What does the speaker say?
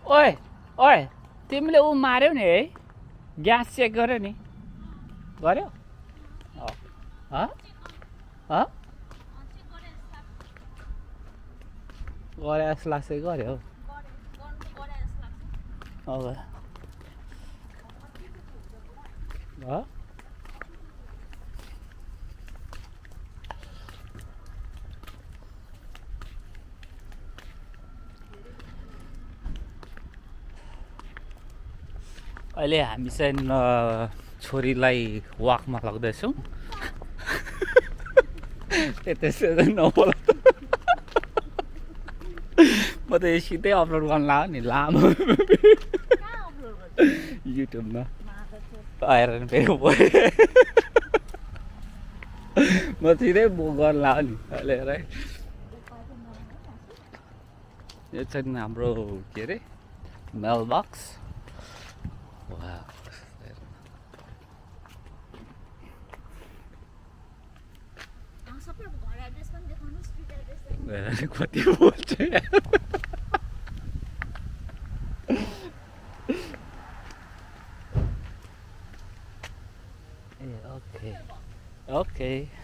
ओए ओए तिमीले ऊ मार्यौ नि है ग्यास चेक गर्यो नि गर्यो गरे जस्तो लाग्छ गर्यो अब अहिले हामी चाहिँ छोरीलाई वाकमा लग्दैछौँ त्यसै नबोला म त सिधै अपलोड गर्न लाग्यो नि लामो युट्युबमा आएर फेरि म सिधै गर्न लाग्यो नि अहिले है यो चाहिँ हाम्रो के अरे मेल बक्स कति बोल्छ ओके